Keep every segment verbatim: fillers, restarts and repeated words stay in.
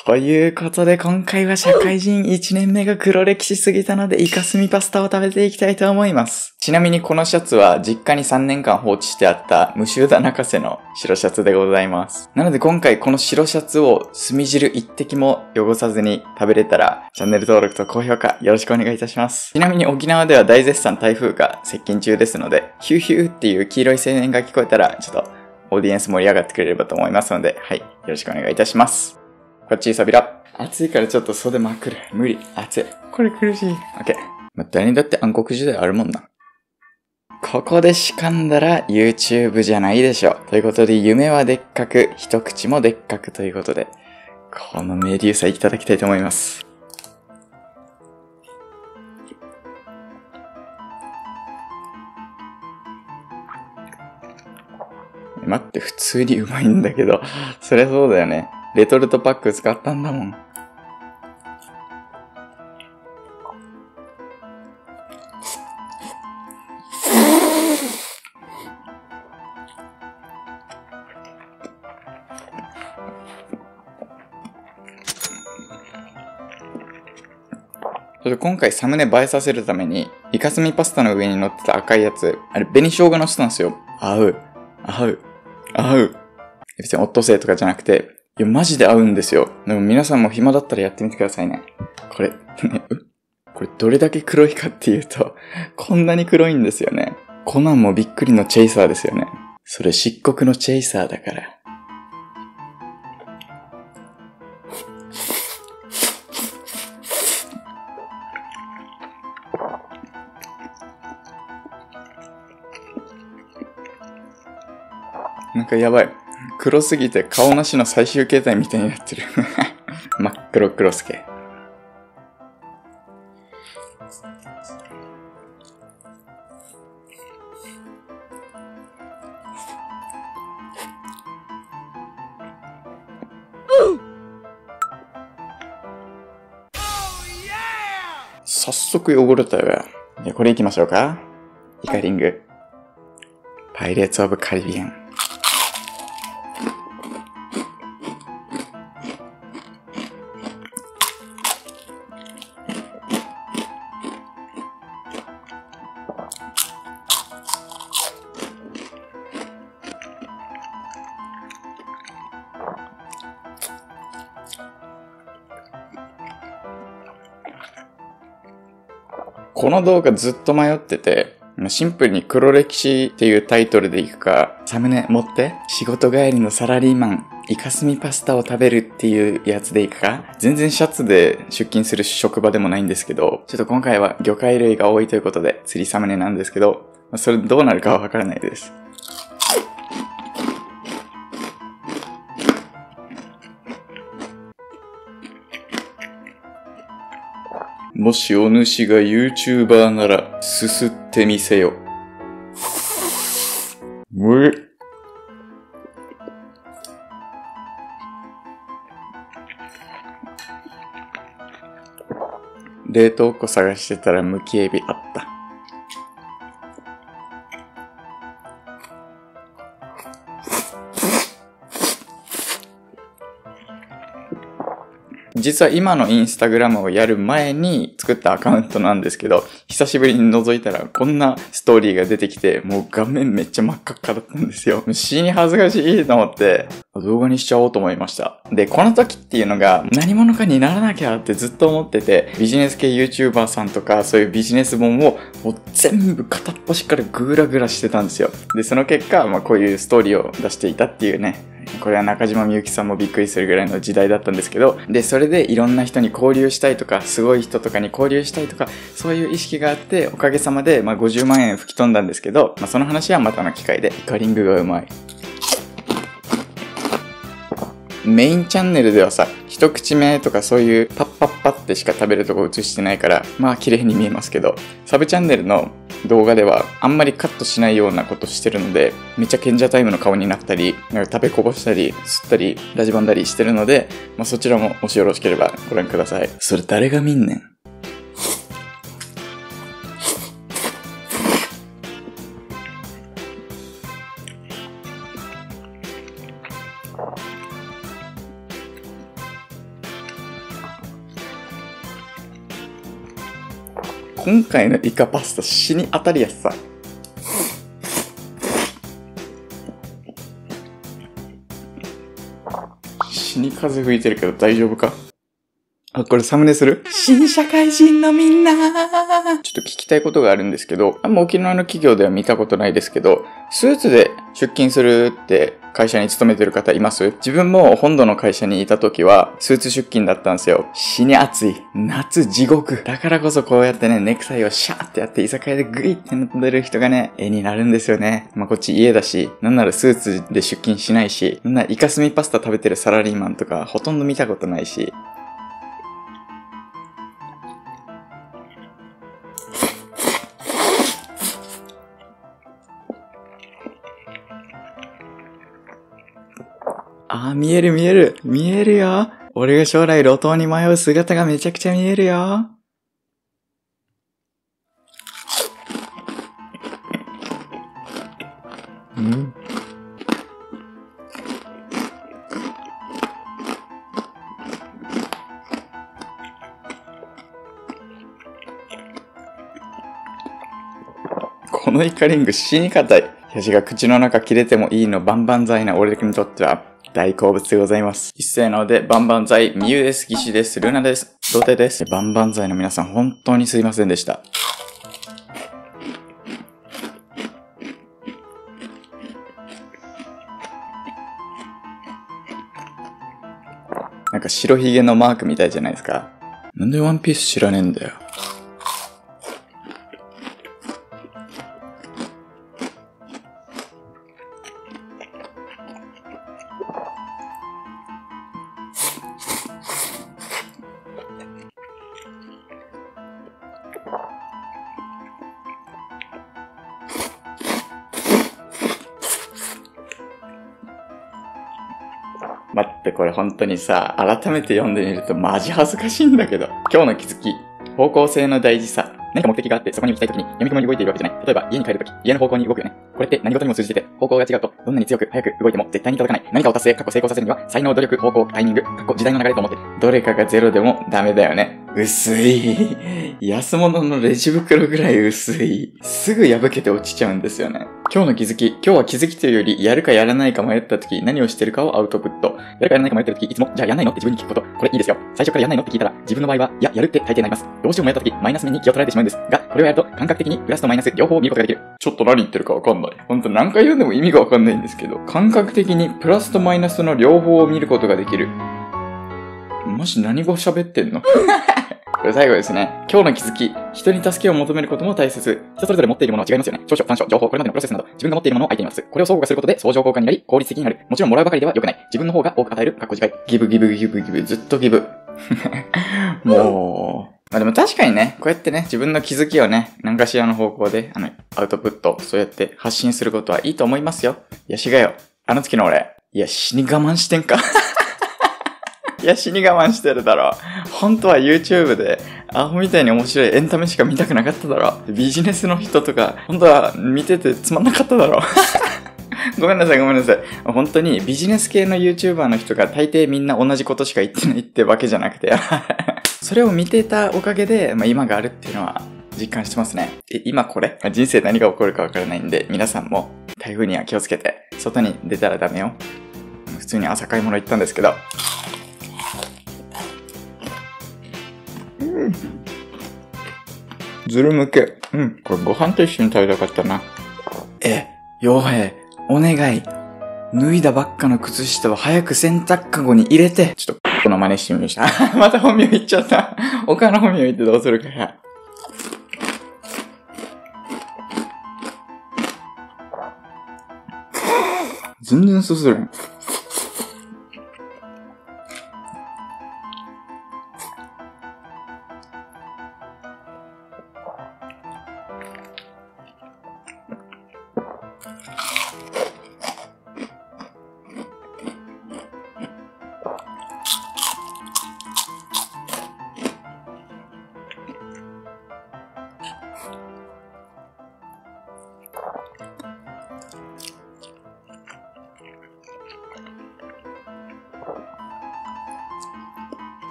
ということで今回は社会人いちねんめが黒歴史すぎたのでイカスミパスタを食べていきたいと思います。ちなみにこのシャツは実家にさんねんかん放置してあった無臭田中瀬の白シャツでございます。なので今回この白シャツを墨汁一滴も汚さずに食べれたらチャンネル登録と高評価よろしくお願いいたします。ちなみに沖縄では大絶賛台風が接近中ですのでヒューヒューっていう黄色い青年が聞こえたらちょっとオーディエンス盛り上がってくれればと思いますので、はい、よろしくお願いいたします。こっちサビラ。暑いからちょっと袖まくる。無理。暑い。これ苦しい。オッケー。まあ、誰にだって暗黒時代あるもんな。ここでしかんだら YouTube じゃないでしょ。ということで、夢はでっかく、一口もでっかくということで、このメデューサいただきたいと思います。待って、普通にうまいんだけど、そりゃそうだよね。レトルトパック使ったんだもん。それ今回サムネ映えさせるために、イカスミパスタの上に乗ってた赤いやつ、あれ紅生姜のせたんですよ。合う。合う。合う。別にオットセイとかじゃなくて、いや、マジで合うんですよ。でも皆さんも暇だったらやってみてくださいね。これ、ね、これどれだけ黒いかっていうと、こんなに黒いんですよね。コナンもびっくりのチェイサーですよね。それ漆黒のチェイサーだから。なんかやばい。黒すぎて顔なしの最終形態みたいになってる。真っ黒黒すけ。早速汚れたよ。じゃあこれ行きましょうか。イカリング。パイレーツ・オブ・カリビアン。この動画ずっと迷ってて、シンプルに黒歴史っていうタイトルでいくか、サムネ持って仕事帰りのサラリーマン、イカスミパスタを食べるっていうやつでいくか、全然シャツで出勤する職場でもないんですけど、ちょっと今回は魚介類が多いということで釣りサムネなんですけど、それどうなるかはわからないです。もしお主が YouTuber なら、すすってみせよ。むえ。冷凍庫探してたらむきエビあった。実は今のインスタグラムをやる前に作ったアカウントなんですけど、久しぶりに覗いたらこんなストーリーが出てきて、もう画面めっちゃ真っ赤っかだったんですよ。死に恥ずかしいと思って、動画にしちゃおうと思いました。で、この時っていうのが何者かにならなきゃってずっと思ってて、ビジネス系 YouTuber さんとかそういうビジネス本をもう全部片っ端からグラグラしてたんですよ。で、その結果、まあこういうストーリーを出していたっていうね。これは中島みゆきさんもびっくりするぐらいの時代だったんですけど、で、それでいろんな人に交流したいとか、すごい人とかに交流したいとか、そういう意識があって、おかげさまで、まあごじゅうまんえん吹き飛んだんですけど、まあその話はまたの機会で、イカリングがうまい。メインチャンネルではさ、一口目とかそういうパッパッパってしか食べるとこ映してないから、まあ綺麗に見えますけど、サブチャンネルの動画ではあんまりカットしないようなことしてるので、めっちゃ賢者タイムの顔になったり、なんか食べこぼしたり、吸ったり、ラジバンだりしてるので、まあそちらももしよろしければご覧ください。それ誰が見んねん。 今回のイカパスタ死に当たりやすさ。死に風吹いてるけど大丈夫か？あ、これサムネする？新社会人のみんなー。ちょっと聞きたいことがあるんですけど、あんま沖縄の企業では見たことないですけど、スーツで出勤するって会社に勤めてる方います？自分も本土の会社にいた時はスーツ出勤だったんですよ。死に暑い。夏地獄。だからこそこうやってね、ネクタイをシャーってやって居酒屋でグイって飲んでる人がね、絵になるんですよね。まあこっち家だし、なんならスーツで出勤しないし、なんならイカスミパスタ食べてるサラリーマンとかほとんど見たことないし、あー、見える見える。見えるよ。俺が将来路頭に迷う姿がめちゃくちゃ見えるよ。うん。このイカリング死に硬い。私が口の中切れてもいいのバンバン剤な俺にとっては大好物でございます。一斉のでバンバン剤、みゆです、ぎしです、ルナです、童貞です。バンバン剤の皆さん本当にすいませんでした。なんか白ひげのマークみたいじゃないですか。なんでワンピース知らねえんだよ。待って、これ本当にさ、改めて読んでみるとマジ恥ずかしいんだけど。今日の気づき。方向性の大事さ。何か目的があってそこに行きたいときに闇雲に動いているわけじゃない。例えば家に帰るとき、家の方向に動くよね。これって何事にも通じてて、方向が違うと、どんなに強く早く動いても絶対に届かない。何かを達成、過去成功させるには、才能、努力、方向、タイミング、過去時代の流れと思ってる。どれかがゼロでもダメだよね。薄い。安物のレジ袋ぐらい薄い。すぐ破けて落ちちゃうんですよね。今日の気づき。今日は気づきというより、やるかやらないか迷った時、何をしてるかをアウトプット。やるかやらないか迷った時、いつも、じゃあやんないのって自分に聞くこと。これいいですよ。最初からやんないのって聞いたら、自分の場合は、いや、やるって大抵なります。どうしても迷った時、マイナス面に気を取られてしまうんです。が、これをやると、感覚的にプラスとマイナス両方を見ることができる。ちょっと何言ってるかわかんない。ほんと何回読んでも意味がわかんないんですけど、感覚的にプラスとマイナスの両方を見ることができる。マジ何語喋ってんのこれ最後ですね。今日の気づき。人に助けを求めることも大切。人それぞれ持っているものは違いますよね。長所、短所、情報、これまでのプロセスなど、自分が持っているものを相手に渡す。これを相互化することで相乗効果になり、効率的になる。もちろんもらうばかりでは良くない。自分の方が多く与える。かっこ次回。ギブギブギブギブ、ずっとギブ。もう。まあでも確かにね、こうやってね、自分の気づきをね、何かしらの方向で、あの、アウトプット、そうやって発信することはいいと思いますよ。いや、しがよ。あの時の俺、いや、死に我慢してんか。いや、死に我慢してるだろ。本当は YouTube で、アホみたいに面白いエンタメしか見たくなかっただろ。ビジネスの人とか、本当は見ててつまんなかっただろ。ごめんなさい、ごめんなさい。本当にビジネス系の YouTuber の人が大抵みんな同じことしか言ってないってわけじゃなくて。それを見てたおかげで、まあ、今があるっていうのは実感してますね。え、今これ、まあ、人生何が起こるかわからないんで、皆さんも台風には気をつけて、外に出たらダメよ。普通に朝買い物行ったんですけど。うん。ずるむけ。うん。これご飯と一緒に食べたかったな。え、傭兵、お願い。脱いだばっかの靴下を早く洗濯かごに入れて。ちょっと、この真似してみました。また本名言っちゃった。他の本名言ってどうするかや。全然すするん。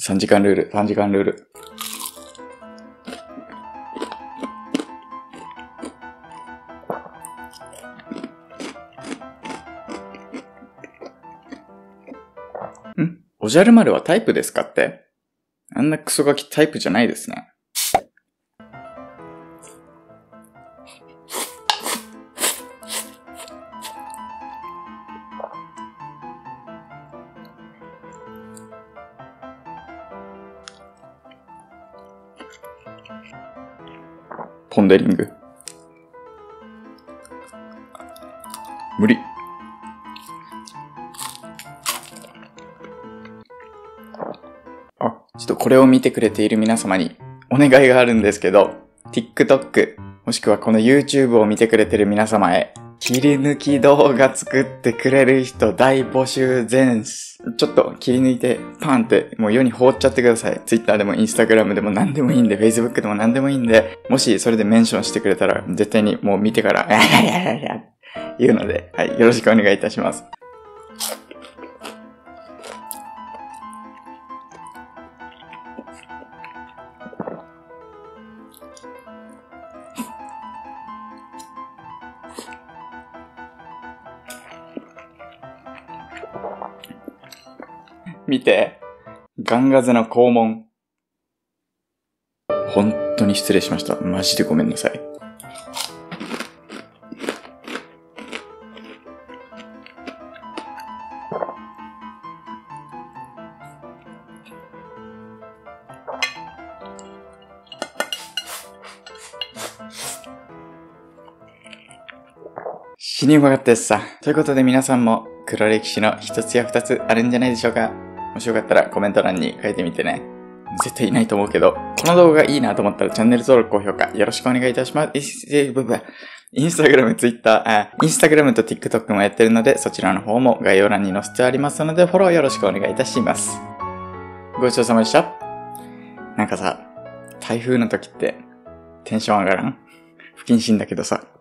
さんじかんルール、さんじかんルール。ん？おじゃる丸はタイプですかって？あんなクソガキタイプじゃないですね。ポンデリング。無理。あ、ちょっとこれを見てくれている皆様にお願いがあるんですけど、TikTok、もしくはこの YouTube を見てくれている皆様へ、切り抜き動画作ってくれる人大募集全す。ちょっと切り抜いてパンってもう世に放っちゃってください。Twitter でも Instagram でも何でもいいんで、Facebook でも何でもいいんで、もしそれでメンションしてくれたら絶対にもう見てから、ややややや言うので、はい、よろしくお願いいたします。見て。ガンガゼの肛門。本当に失礼しました。マジでごめんなさい。死にうまかったですさ。ということで皆さんも黒歴史の一つや二つあるんじゃないでしょうか。もしよかったらコメント欄に書いてみてね。絶対いないと思うけど、この動画がいいなと思ったらチャンネル登録、高評価よろしくお願いいたします。インスタグラム、ツイッター、あ、インスタグラムと TikTok もやってるので、そちらの方も概要欄に載せてありますので、フォローよろしくお願いいたします。ごちそうさまでした。なんかさ、台風の時ってテンション上がらん？不謹慎だけどさ。